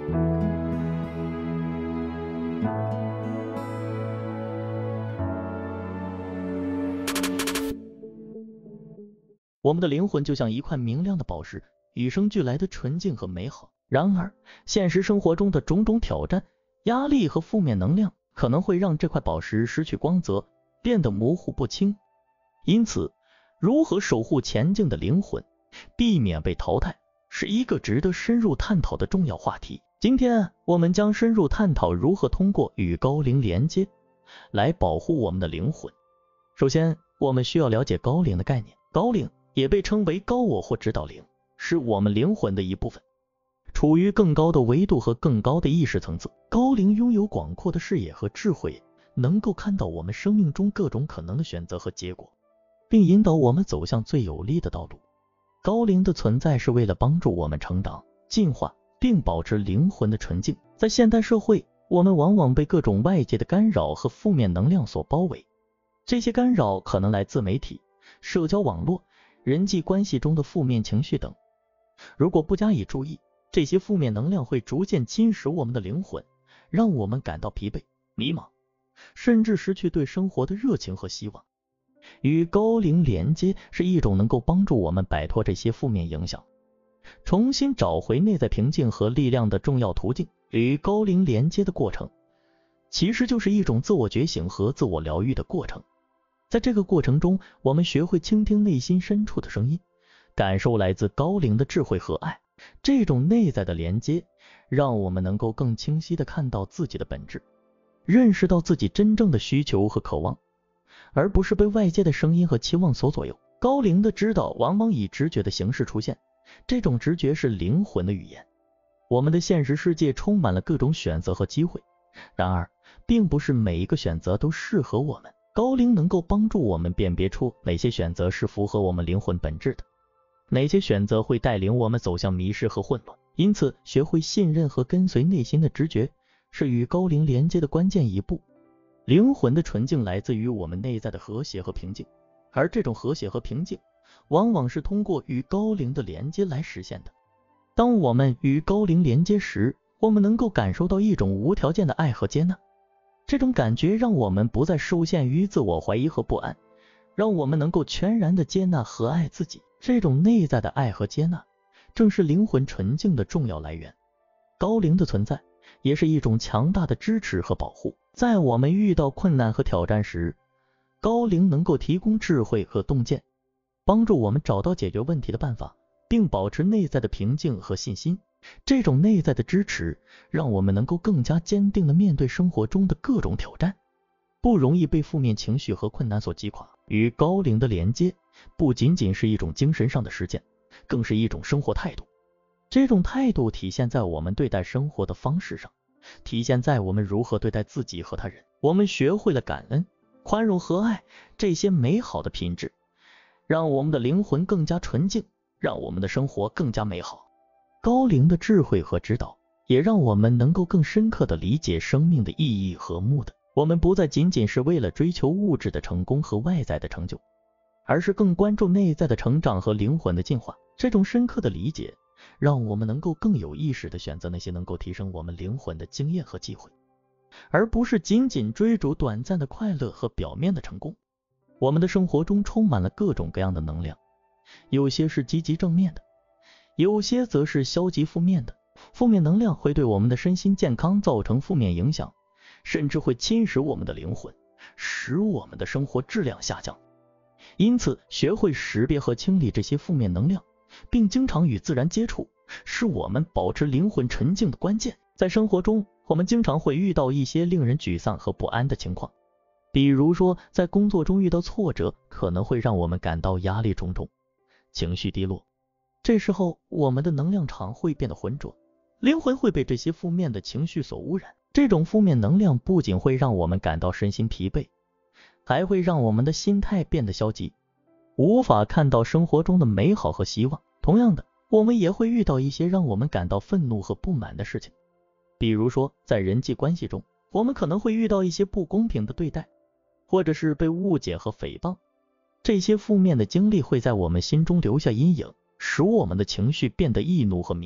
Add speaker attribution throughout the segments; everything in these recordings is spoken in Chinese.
Speaker 1: 我们的灵魂就像一块明亮的宝石，与生俱来的纯净和美好。然而，现实生活中的种种挑战、压力和负面能量可能会让这块宝石失去光泽，变得模糊不清。因此，如何守护前进的灵魂，避免被淘汰，是一个值得深入探讨的重要话题。今天，我们将深入探讨如何通过与高灵连接，来保护我们的灵魂。首先，我们需要了解高灵的概念。高灵也被称为高我或指导灵，是我们灵魂的一部分，处于更高的维度和更高的意识层次。高灵拥有广阔的视野和智慧，能够看到我们生命中各种可能的选择和结果，并引导我们走向最有利的道路。高灵的存在是为了帮助我们成长、进化，并保持灵魂的纯净。在现代社会，我们往往被各种外界的干扰和负面能量所包围，这些干扰可能来自媒体、社交网络、人际关系中的负面情绪等。如果不加以注意，这些负面能量会逐渐侵蚀我们的灵魂，让我们感到疲惫、迷茫，甚至失去对生活的热情和希望。与高灵连接是一种能够帮助我们摆脱这些负面影响，重新找回内在平静和力量的重要途径。与高灵连接的过程，其实就是一种自我觉醒和自我疗愈的过程。在这个过程中，我们学会倾听内心深处的声音，感受来自高灵的智慧和爱。这种内在的连接，让我们能够更清晰地看到自己的本质，认识到自己真正的需求和渴望，而不是被外界的声音和期望所左右。高灵的指导往往以直觉的形式出现，这种直觉是灵魂的语言。我们的现实世界充满了各种选择和机会，然而，并不是每一个选择都适合我们。高灵能够帮助我们辨别出哪些选择是符合我们灵魂本质的，哪些选择会带领我们走向迷失和混乱。因此，学会信任和跟随内心的直觉，是与高灵连接的关键一步。灵魂的纯净来自于我们内在的和谐和平静，而这种和谐和平静，往往是通过与高灵的连接来实现的。当我们与高灵连接时，我们能够感受到一种无条件的爱和接纳。这种感觉让我们不再受限于自我怀疑和不安，让我们能够全然的接纳和爱自己。这种内在的爱和接纳，正是灵魂纯净的重要来源。高灵的存在，也是一种强大的支持和保护。在我们遇到困难和挑战时，高灵能够提供智慧和洞见，帮助我们找到解决问题的办法，并保持内在的平静和信心。这种内在的支持，让我们能够更加坚定地面对生活中的各种挑战，不容易被负面情绪和困难所击垮。与高灵的连接，不仅仅是一种精神上的实践，更是一种生活态度。这种态度体现在我们对待生活的方式上，体现在我们如何对待自己和他人。我们学会了感恩、宽容和爱这些美好的品质，让我们的灵魂更加纯净，让我们的生活更加美好。高灵的智慧和指导，也让我们能够更深刻地理解生命的意义和目的。我们不再仅仅是为了追求物质的成功和外在的成就，而是更关注内在的成长和灵魂的进化。这种深刻的理解，让我们能够更有意识地选择那些能够提升我们灵魂的经验和机会，而不是仅仅追逐短暂的快乐和表面的成功。我们的生活中充满了各种各样的能量，有些是积极正面的，有些则是消极负面的。负面能量会对我们的身心健康造成负面影响，甚至会侵蚀我们的灵魂，使我们的生活质量下降。因此，学会识别和清理这些负面能量，并经常与自然接触，是我们保持灵魂纯净的关键。在生活中，我们经常会遇到一些令人沮丧和不安的情况，比如说在工作中遇到挫折，可能会让我们感到压力重重，情绪低落。这时候，我们的能量场会变得浑浊，灵魂会被这些负面的情绪所污染。这种负面能量不仅会让我们感到身心疲惫，还会让我们的心态变得消极，无法看到生活中的美好和希望。同样的，我们也会遇到一些让我们感到愤怒和不满的事情，比如说在人际关系中，我们可能会遇到一些不公平的对待，或者是被误解和诽谤。这些负面的经历会在我们心中留下阴影，使我们的情绪变得易怒和敏感。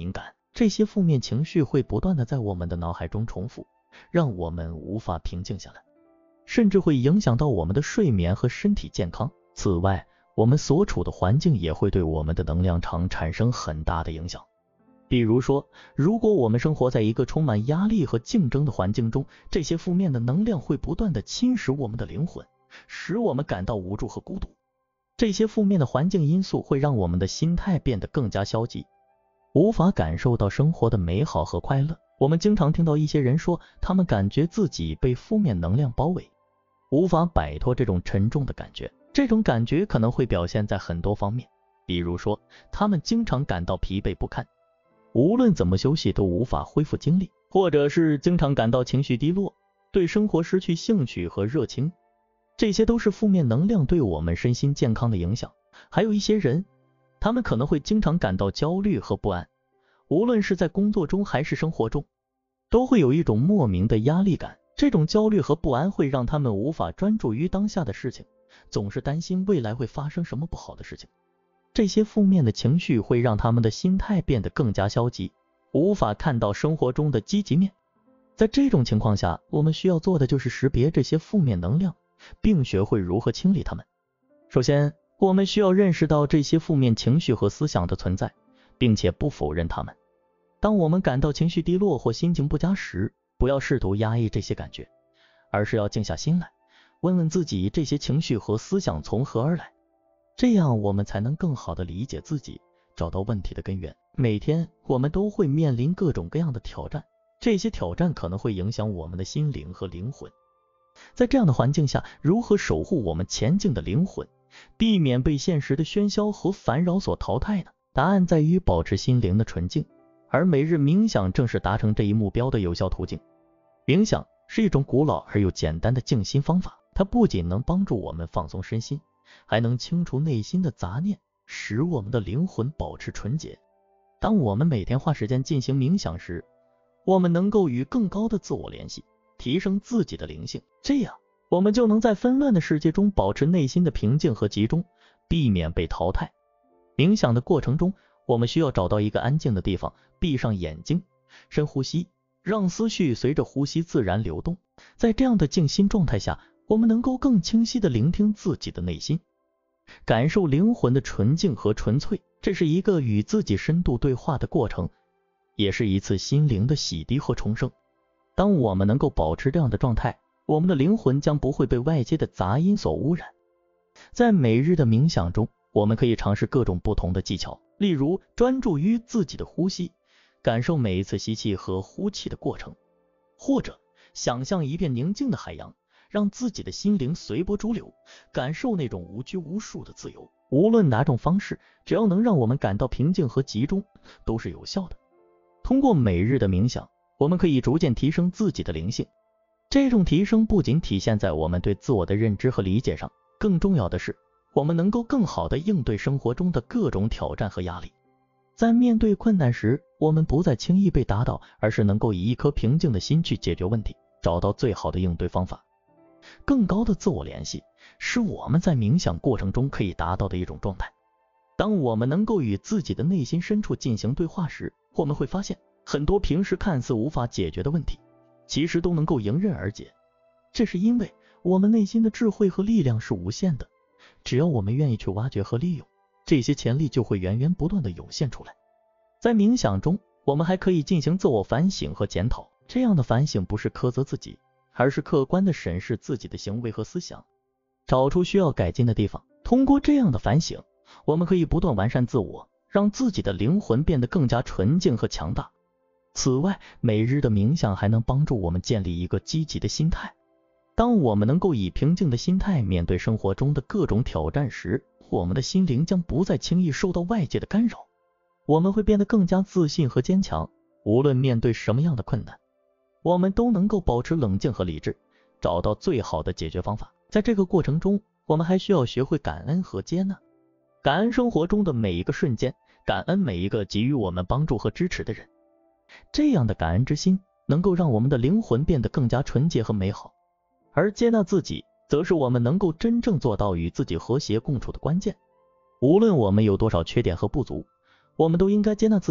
Speaker 1: 这些负面情绪会不断的在我们的脑海中重复，让我们无法平静下来，甚至会影响到我们的睡眠和身体健康。此外，我们所处的环境也会对我们的能量场产生很大的影响。比如说，如果我们生活在一个充满压力和竞争的环境中，这些负面的能量会不断的侵蚀我们的灵魂，使我们感到无助和孤独。这些负面的环境因素会让我们的心态变得更加消极，无法感受到生活的美好和快乐。我们经常听到一些人说，他们感觉自己被负面能量包围，无法摆脱这种沉重的感觉。这种感觉可能会表现在很多方面，比如说，他们经常感到疲惫不堪，无论怎么休息都无法恢复精力，或者是经常感到情绪低落，对生活失去兴趣和热情。这些都是负面能量对我们身心健康的影响。还有一些人，他们可能会经常感到焦虑和不安，无论是在工作中还是生活中，都会有一种莫名的压力感。这种焦虑和不安会让他们无法专注于当下的事情，总是担心未来会发生什么不好的事情。这些负面的情绪会让他们的心态变得更加消极，无法看到生活中的积极面。在这种情况下，我们需要做的就是识别这些负面能量，并学会如何清理它们。首先，我们需要认识到这些负面情绪和思想的存在，并且不否认它们。当我们感到情绪低落或心情不佳时，不要试图压抑这些感觉，而是要静下心来，问问自己这些情绪和思想从何而来。这样我们才能更好地理解自己，找到问题的根源。每天我们都会面临各种各样的挑战，这些挑战可能会影响我们的心灵和灵魂。在这样的环境下，如何守护我们前进的灵魂，避免被现实的喧嚣和烦扰所淘汰呢？答案在于保持心灵的纯净，而每日冥想正是达成这一目标的有效途径。冥想是一种古老而又简单的静心方法，它不仅能帮助我们放松身心，还能清除内心的杂念，使我们的灵魂保持纯洁。当我们每天花时间进行冥想时，我们能够与更高的自我联系，提升自己的灵性，这样我们就能在纷乱的世界中保持内心的平静和集中，避免被淘汰。冥想的过程中，我们需要找到一个安静的地方，闭上眼睛，深呼吸，让思绪随着呼吸自然流动。在这样的静心状态下，我们能够更清晰地聆听自己的内心，感受灵魂的纯净和纯粹。这是一个与自己深度对话的过程，也是一次心灵的洗涤和重生。当我们能够保持这样的状态，我们的灵魂将不会被外界的杂音所污染。在每日的冥想中，我们可以尝试各种不同的技巧，例如专注于自己的呼吸，感受每一次吸气和呼气的过程，或者想象一片宁静的海洋，让自己的心灵随波逐流，感受那种无拘无束的自由。无论哪种方式，只要能让我们感到平静和集中，都是有效的。通过每日的冥想，我们可以逐渐提升自己的灵性。这种提升不仅体现在我们对自我的认知和理解上，更重要的是，我们能够更好地应对生活中的各种挑战和压力。在面对困难时，我们不再轻易被打倒，而是能够以一颗平静的心去解决问题，找到最好的应对方法。更高的自我联系是我们在冥想过程中可以达到的一种状态。当我们能够与自己的内心深处进行对话时，我们会发现很多平时看似无法解决的问题，其实都能够迎刃而解。这是因为我们内心的智慧和力量是无限的，只要我们愿意去挖掘和利用，这些潜力就会源源不断地涌现出来。在冥想中，我们还可以进行自我反省和检讨。这样的反省不是苛责自己，而是客观地审视自己的行为和思想，找出需要改进的地方。通过这样的反省，我们可以不断完善自我，让自己的灵魂变得更加纯净和强大。此外，每日的冥想还能帮助我们建立一个积极的心态。当我们能够以平静的心态面对生活中的各种挑战时，我们的心灵将不再轻易受到外界的干扰，我们会变得更加自信和坚强。无论面对什么样的困难，我们都能够保持冷静和理智，找到最好的解决方法。在这个过程中，我们还需要学会感恩和接纳。感恩生活中的每一个瞬间，感恩每一个给予我们帮助和支持的人。这样的感恩之心能够让我们的灵魂变得更加纯洁和美好，而接纳自己则是我们能够真正做到与自己和谐共处的关键。无论我们有多少缺点和不足，我们都应该接纳自己，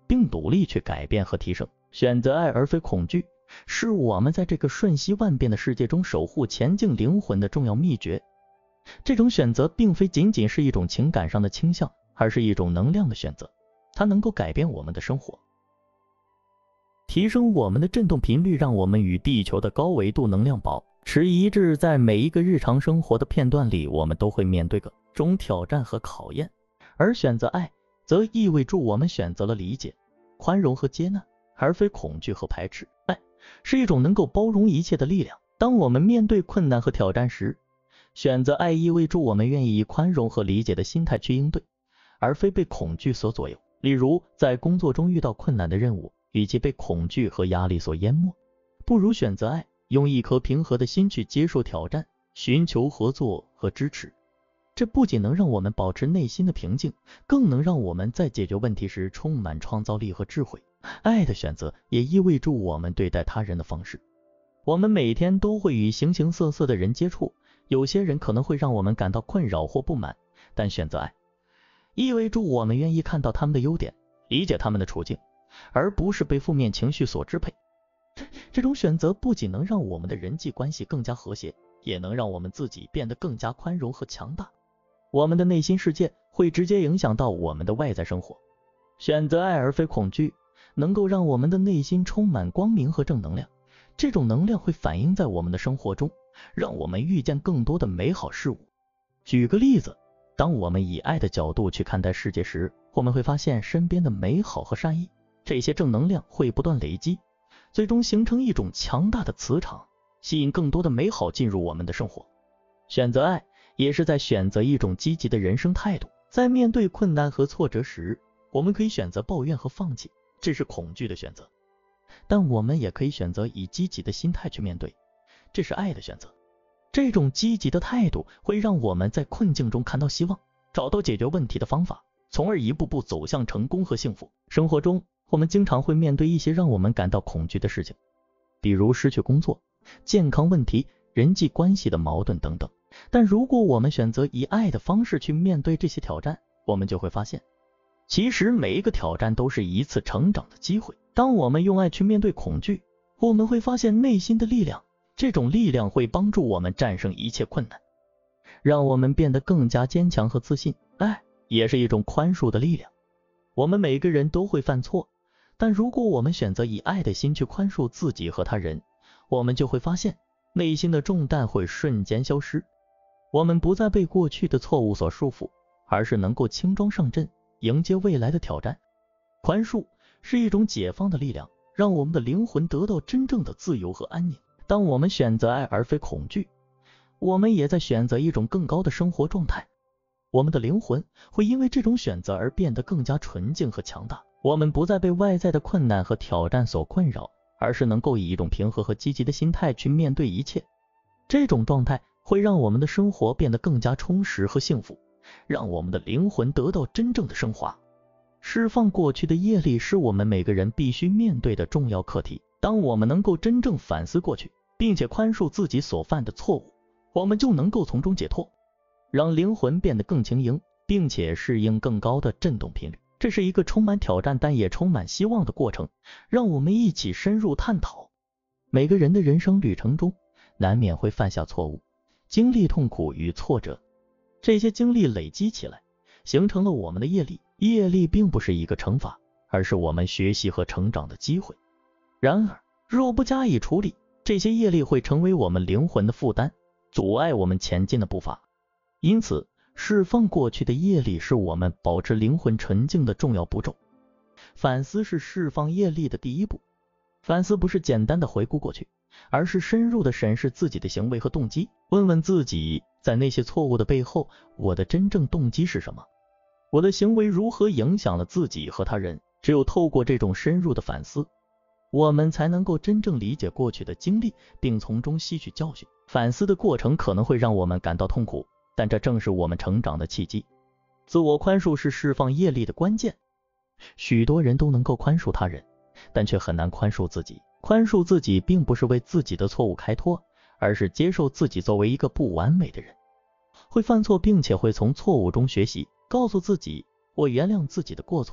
Speaker 1: 并努力去改变和提升。选择爱而非恐惧，是我们在这个瞬息万变的世界中守护前进灵魂的重要秘诀。这种选择并非仅仅是一种情感上的倾向，而是一种能量的选择，它能够改变我们的生活，提升我们的振动频率，让我们与地球的高维度能量保持一致。在每一个日常生活的片段里，我们都会面对各种挑战和考验，而选择爱则意味着我们选择了理解、宽容和接纳，而非恐惧和排斥。爱是一种能够包容一切的力量。当我们面对困难和挑战时，选择爱意味着我们愿意以宽容和理解的心态去应对，而非被恐惧所左右。例如，在工作中遇到困难的任务，与其被恐惧和压力所淹没，不如选择爱，用一颗平和的心去接受挑战，寻求合作和支持。这不仅能让我们保持内心的平静，更能让我们在解决问题时充满创造力和智慧。爱的选择也意味着我们对待他人的方式。我们每天都会与形形色色的人接触，有些人可能会让我们感到困扰或不满，但选择爱意味着我们愿意看到他们的优点，理解他们的处境，而不是被负面情绪所支配。这种选择不仅能让我们的人际关系更加和谐，也能让我们自己变得更加宽容和强大。我们的内心世界会直接影响到我们的外在生活。选择爱而非恐惧，能够让我们的内心充满光明和正能量。这种能量会反映在我们的生活中，让我们遇见更多的美好事物。举个例子，当我们以爱的角度去看待世界时，我们会发现身边的美好和善意，这些正能量会不断累积，最终形成一种强大的磁场，吸引更多的美好进入我们的生活。选择爱也是在选择一种积极的人生态度。在面对困难和挫折时，我们可以选择抱怨和放弃，这是恐惧的选择，但我们也可以选择以积极的心态去面对，这是爱的选择。这种积极的态度会让我们在困境中看到希望，找到解决问题的方法，从而一步步走向成功和幸福。生活中，我们经常会面对一些让我们感到恐惧的事情，比如失去工作、健康问题、人际关系的矛盾等等。但如果我们选择以爱的方式去面对这些挑战，我们就会发现，其实每一个挑战都是一次成长的机会。当我们用爱去面对恐惧，我们会发现内心的力量，这种力量会帮助我们战胜一切困难，让我们变得更加坚强和自信。爱也是一种宽恕的力量。我们每个人都会犯错，但如果我们选择以爱的心去宽恕自己和他人，我们就会发现内心的重担会瞬间消失。我们不再被过去的错误所束缚，而是能够轻装上阵，迎接未来的挑战。宽恕是一种解放的力量，让我们的灵魂得到真正的自由和安宁。当我们选择爱而非恐惧，我们也在选择一种更高的生活状态。我们的灵魂会因为这种选择而变得更加纯净和强大。我们不再被外在的困难和挑战所困扰，而是能够以一种平和和积极的心态去面对一切。这种状态会让我们的生活变得更加充实和幸福，让我们的灵魂得到真正的升华。释放过去的业力是我们每个人必须面对的重要课题。当我们能够真正反思过去，并且宽恕自己所犯的错误，我们就能够从中解脱，让灵魂变得更轻盈，并且适应更高的振动频率。这是一个充满挑战但也充满希望的过程，让我们一起深入探讨。每个人的人生旅程中，难免会犯下错误，经历痛苦与挫折，这些经历累积起来，形成了我们的业力。业力并不是一个惩罚，而是我们学习和成长的机会。然而，若不加以处理，这些业力会成为我们灵魂的负担，阻碍我们前进的步伐。因此，释放过去的业力是我们保持灵魂纯净的重要步骤。反思是释放业力的第一步。反思不是简单的回顾过去，而是深入的审视自己的行为和动机，问问自己，在那些错误的背后，我的真正动机是什么？我的行为如何影响了自己和他人？只有透过这种深入的反思，我们才能够真正理解过去的经历，并从中吸取教训。反思的过程可能会让我们感到痛苦，但这正是我们成长的契机。自我宽恕是释放业力的关键。许多人都能够宽恕他人，但却很难宽恕自己。宽恕自己并不是为自己的错误开脱，而是接受自己作为一个不完美的人，会犯错，并且会从错误中学习，告诉自己我原谅自己的过错，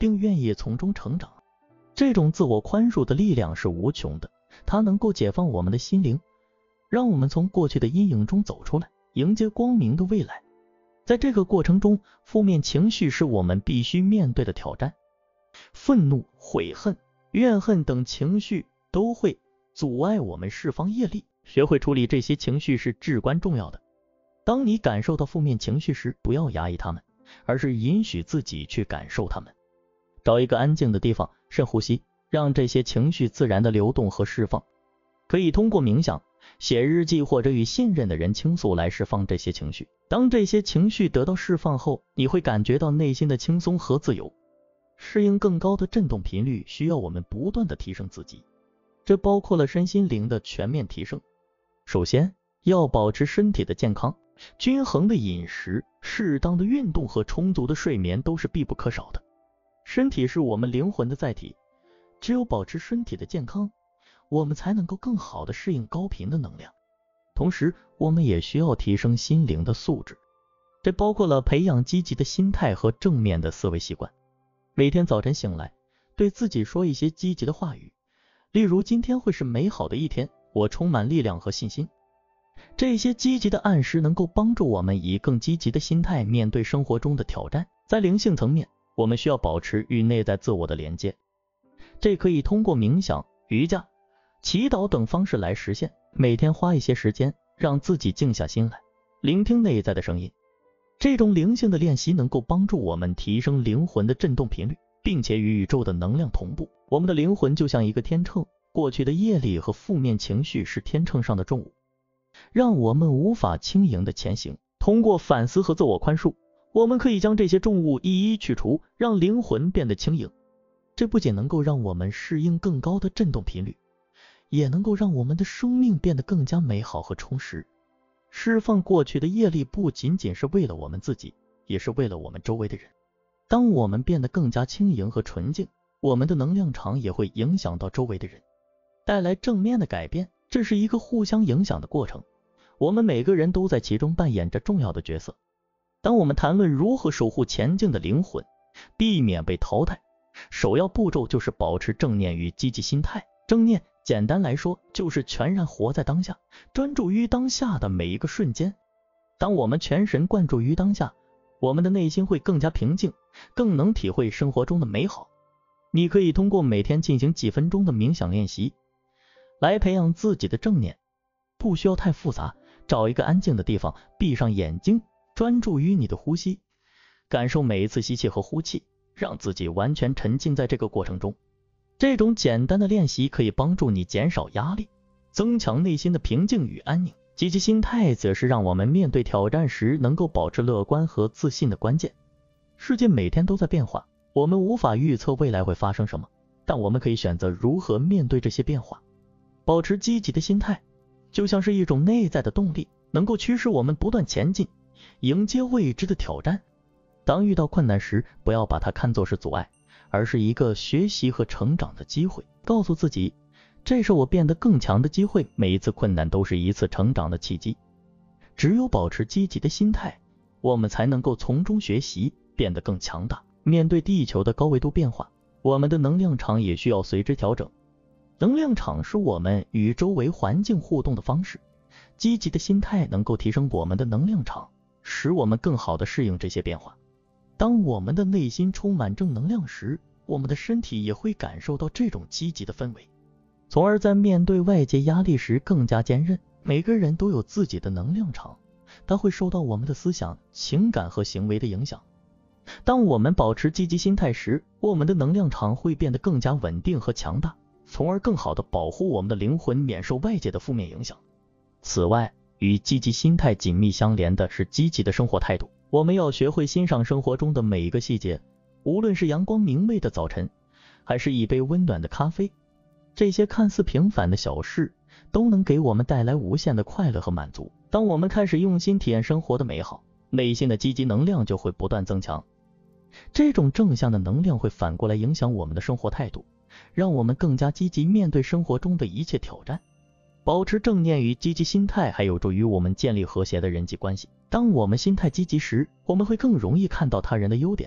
Speaker 1: 并愿意从中成长。这种自我宽恕的力量是无穷的，它能够解放我们的心灵，让我们从过去的阴影中走出来，迎接光明的未来。在这个过程中，负面情绪是我们必须面对的挑战。愤怒、悔恨、怨恨等情绪都会阻碍我们释放业力，学会处理这些情绪是至关重要的。当你感受到负面情绪时，不要压抑它们，而是允许自己去感受它们。找一个安静的地方，深呼吸，让这些情绪自然的流动和释放。可以通过冥想、写日记或者与信任的人倾诉来释放这些情绪。当这些情绪得到释放后，你会感觉到内心的轻松和自由。适应更高的振动频率需要我们不断的提升自己，这包括了身心灵的全面提升。首先，要保持身体的健康，均衡的饮食、适当的运动和充足的睡眠都是必不可少的。身体是我们灵魂的载体，只有保持身体的健康，我们才能够更好的适应高频的能量。同时，我们也需要提升心灵的素质，这包括了培养积极的心态和正面的思维习惯。每天早晨醒来，对自己说一些积极的话语，例如今天会是美好的一天，我充满力量和信心。这些积极的暗示能够帮助我们以更积极的心态面对生活中的挑战。在灵性层面，我们需要保持与内在自我的连接，这可以通过冥想、瑜伽、祈祷等方式来实现。每天花一些时间，让自己静下心来，聆听内在的声音。这种灵性的练习能够帮助我们提升灵魂的振动频率，并且与宇宙的能量同步。我们的灵魂就像一个天秤，过去的业力和负面情绪是天秤上的重物，让我们无法轻盈的前行。通过反思和自我宽恕，我们可以将这些重物一一去除，让灵魂变得轻盈。这不仅能够让我们适应更高的振动频率，也能够让我们的生命变得更加美好和充实。释放过去的业力不仅仅是为了我们自己，也是为了我们周围的人。当我们变得更加轻盈和纯净，我们的能量场也会影响到周围的人，带来正面的改变。这是一个互相影响的过程，我们每个人都在其中扮演着重要的角色。当我们谈论如何守护前进的灵魂，避免被淘汰，首要步骤就是保持正念与积极心态。正念简单来说，就是全然活在当下，专注于当下的每一个瞬间。当我们全神贯注于当下，我们的内心会更加平静，更能体会生活中的美好。你可以通过每天进行几分钟的冥想练习，来培养自己的正念。不需要太复杂，找一个安静的地方，闭上眼睛，专注于你的呼吸，感受每一次吸气和呼气，让自己完全沉浸在这个过程中。这种简单的练习可以帮助你减少压力，增强内心的平静与安宁。积极心态则是让我们面对挑战时能够保持乐观和自信的关键。世界每天都在变化，我们无法预测未来会发生什么，但我们可以选择如何面对这些变化。保持积极的心态，就像是一种内在的动力，能够驱使我们不断前进，迎接未知的挑战。当遇到困难时，不要把它看作是阻碍，而是一个学习和成长的机会。告诉自己，这是我变得更强的机会，每一次困难都是一次成长的契机。只有保持积极的心态，我们才能够从中学习，变得更强大。面对地球的高维度变化，我们的能量场也需要随之调整。能量场是我们与周围环境互动的方式，积极的心态能够提升我们的能量场，使我们更好地适应这些变化。当我们的内心充满正能量时，我们的身体也会感受到这种积极的氛围，从而在面对外界压力时更加坚韧。每个人都有自己的能量场，它会受到我们的思想、情感和行为的影响。当我们保持积极心态时，我们的能量场会变得更加稳定和强大，从而更好地保护我们的灵魂免受外界的负面影响。此外，与积极心态紧密相连的是积极的生活态度。我们要学会欣赏生活中的每一个细节，无论是阳光明媚的早晨，还是一杯温暖的咖啡，这些看似平凡的小事都能给我们带来无限的快乐和满足。当我们开始用心体验生活的美好，内心的积极能量就会不断增强。这种正向的能量会反过来影响我们的生活态度，让我们更加积极面对生活中的一切挑战。保持正念与积极心态还有助于我们建立和谐的人际关系。当我们心态积极时，我们会更容易看到他人的优点，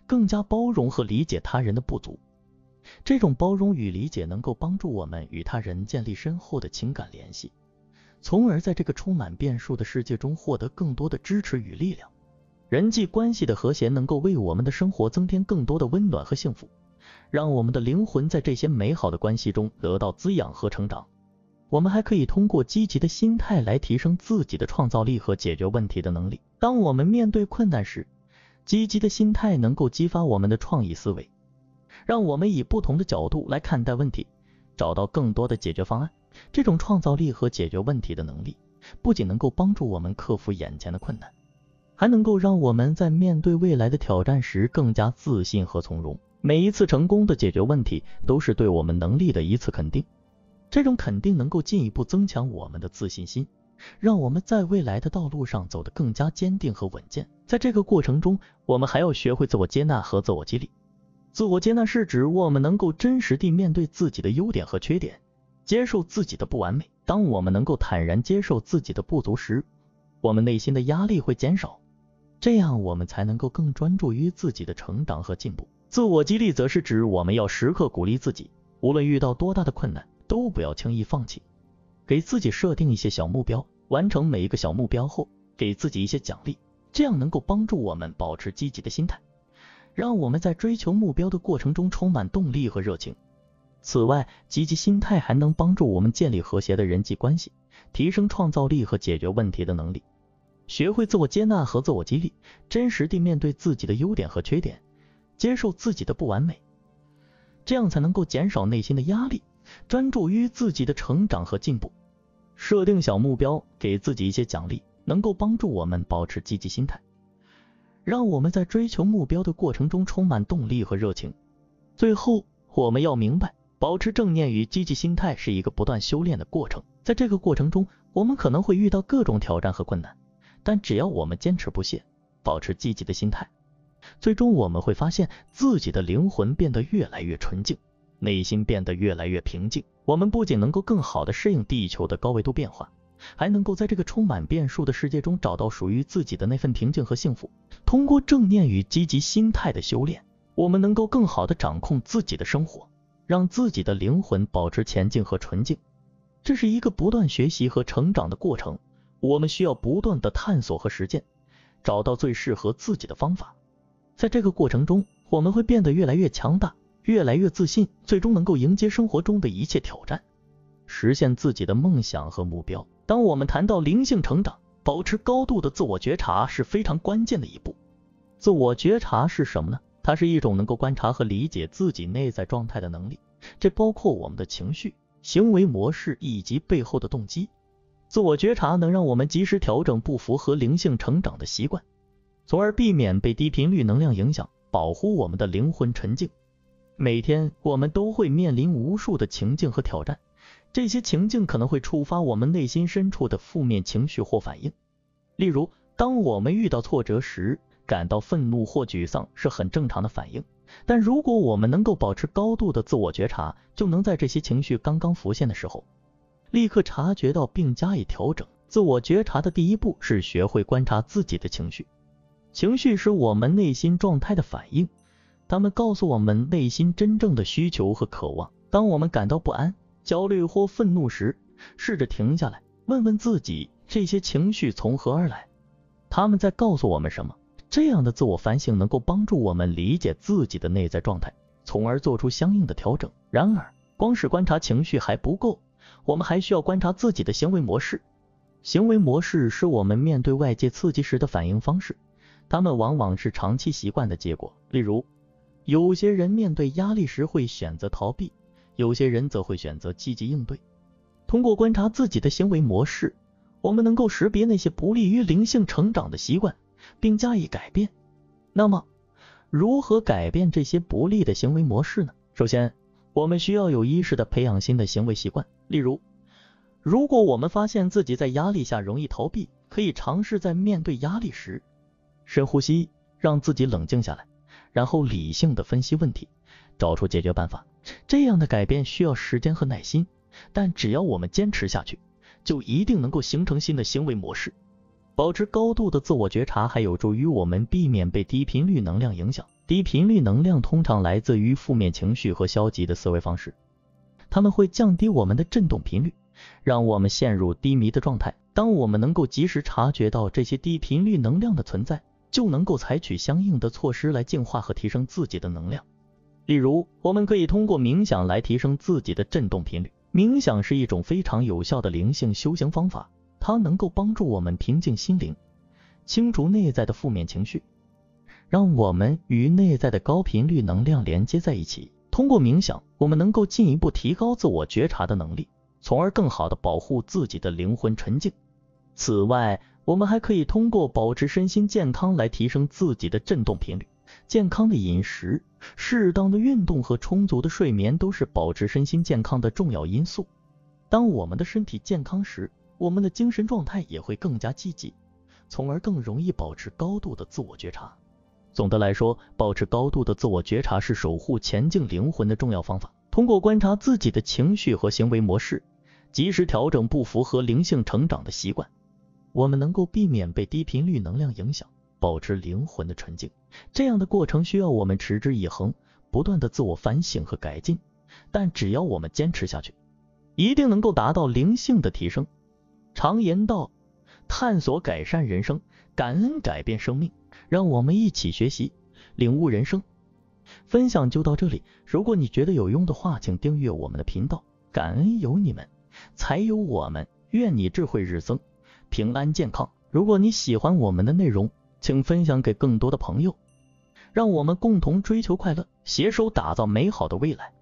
Speaker 1: 更加包容和理解他人的不足。这种包容与理解能够帮助我们与他人建立深厚的情感联系，从而在这个充满变数的世界中获得更多的支持与力量。人际关系的和谐能够为我们的生活增添更多的温暖和幸福，让我们的灵魂在这些美好的关系中得到滋养和成长。我们还可以通过积极的心态来提升自己的创造力和解决问题的能力。当我们面对困难时，积极的心态能够激发我们的创意思维，让我们以不同的角度来看待问题，找到更多的解决方案。这种创造力和解决问题的能力，不仅能够帮助我们克服眼前的困难，还能够让我们在面对未来的挑战时更加自信和从容。每一次成功的解决问题，都是对我们能力的一次肯定。这种肯定能够进一步增强我们的自信心，让我们在未来的道路上走得更加坚定和稳健。在这个过程中，我们还要学会自我接纳和自我激励。自我接纳是指我们能够真实地面对自己的优点和缺点，接受自己的不完美。当我们能够坦然接受自己的不足时，我们内心的压力会减少，这样我们才能够更专注于自己的成长和进步。自我激励则是指我们要时刻鼓励自己，无论遇到多大的困难，都不要轻易放弃。给自己设定一些小目标，完成每一个小目标后，给自己一些奖励，这样能够帮助我们保持积极的心态，让我们在追求目标的过程中充满动力和热情。此外，积极心态还能帮助我们建立和谐的人际关系，提升创造力和解决问题的能力。学会自我接纳和自我激励，真实地面对自己的优点和缺点，接受自己的不完美，这样才能够减少内心的压力，专注于自己的成长和进步。设定小目标，给自己一些奖励，能够帮助我们保持积极心态，让我们在追求目标的过程中充满动力和热情。最后，我们要明白，保持正念与积极心态是一个不断修炼的过程。在这个过程中，我们可能会遇到各种挑战和困难，但只要我们坚持不懈，保持积极的心态，最终我们会发现自己的灵魂变得越来越纯净，内心变得越来越平静。我们不仅能够更好地适应地球的高纬度变化，还能够在这个充满变数的世界中找到属于自己的那份平静和幸福。通过正念与积极心态的修炼，我们能够更好地掌控自己的生活，让自己的灵魂保持前进和纯净。这是一个不断学习和成长的过程，我们需要不断地探索和实践，找到最适合自己的方法。在这个过程中，我们会变得越来越强大，越来越自信，最终能够迎接生活中的一切挑战，实现自己的梦想和目标。当我们谈到灵性成长，保持高度的自我觉察是非常关键的一步。自我觉察是什么呢？它是一种能够观察和理解自己内在状态的能力，这包括我们的情绪、行为模式以及背后的动机。自我觉察能让我们及时调整不符合灵性成长的习惯，从而避免被低频率能量影响，保护我们的灵魂沉静。每天我们都会面临无数的情境和挑战，这些情境可能会触发我们内心深处的负面情绪或反应。例如，当我们遇到挫折时，感到愤怒或沮丧是很正常的反应，但如果我们能够保持高度的自我觉察，就能在这些情绪刚刚浮现的时候，立刻察觉到并加以调整。自我觉察的第一步是学会观察自己的情绪。情绪是我们内心状态的反应，它们告诉我们内心真正的需求和渴望。当我们感到不安、焦虑或愤怒时，试着停下来，问问自己这些情绪从何而来，他们在告诉我们什么。这样的自我反省能够帮助我们理解自己的内在状态，从而做出相应的调整。然而，光是观察情绪还不够，我们还需要观察自己的行为模式。行为模式是我们面对外界刺激时的反应方式，它们往往是长期习惯的结果。例如，有些人面对压力时会选择逃避，有些人则会选择积极应对。通过观察自己的行为模式，我们能够识别那些不利于灵性成长的习惯，并加以改变。那么，如何改变这些不利的行为模式呢？首先，我们需要有意识地培养新的行为习惯。例如，如果我们发现自己在压力下容易逃避，可以尝试在面对压力时深呼吸，让自己冷静下来，然后理性地分析问题，找出解决办法。这样的改变需要时间和耐心，但只要我们坚持下去，就一定能够形成新的行为模式。保持高度的自我觉察还有助于我们避免被低频率能量影响。 低频率能量通常来自于负面情绪和消极的思维方式，它们会降低我们的振动频率，让我们陷入低迷的状态。当我们能够及时察觉到这些低频率能量的存在，就能够采取相应的措施来净化和提升自己的能量。例如，我们可以通过冥想来提升自己的振动频率。冥想是一种非常有效的灵性修行方法，它能够帮助我们平静心灵，清除内在的负面情绪，让我们与内在的高频率能量连接在一起。通过冥想，我们能够进一步提高自我觉察的能力，从而更好地保护自己的灵魂纯净。此外，我们还可以通过保持身心健康来提升自己的振动频率。健康的饮食、适当的运动和充足的睡眠都是保持身心健康的重要因素。当我们的身体健康时，我们的精神状态也会更加积极，从而更容易保持高度的自我觉察。总的来说，保持高度的自我觉察是守护前进灵魂的重要方法。通过观察自己的情绪和行为模式，及时调整不符合灵性成长的习惯，我们能够避免被低频率能量影响，保持灵魂的纯净。这样的过程需要我们持之以恒，不断的自我反省和改进，但只要我们坚持下去，一定能够达到灵性的提升。常言道，探索改善人生，感恩改变生命。让我们一起学习，领悟人生。分享就到这里，如果你觉得有用的话，请订阅我们的频道。感恩有你们，才有我们。愿你智慧日增，平安健康。如果你喜欢我们的内容，请分享给更多的朋友，让我们共同追求快乐，携手打造美好的未来。